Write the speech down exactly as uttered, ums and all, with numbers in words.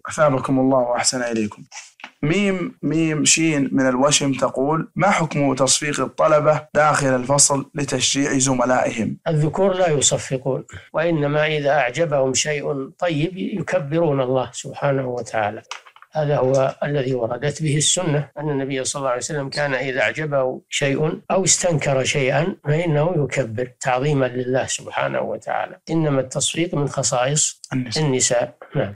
أثابكم الله وأحسن إليكم. ميم ميم شين من الوشم تقول: ما حكم تصفيق الطلبة داخل الفصل لتشجيع زملائهم؟ الذكور لا يصفقون، وإنما إذا أعجبهم شيء طيب يكبرون الله سبحانه وتعالى. هذا هو الذي وردت به السنة، أن النبي صلى الله عليه وسلم كان إذا أعجبه شيء أو استنكر شيئا فإنه يكبر تعظيما لله سبحانه وتعالى. إنما التصفيق من خصائص النساء, النساء. نعم.